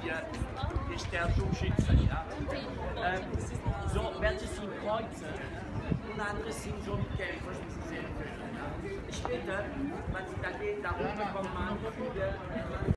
ist der Torschütze. Ja. So werden sie kreuzen und andere sind so mit Geld, was sie sehen können. Ja. Später, wenn sie da oben kommen,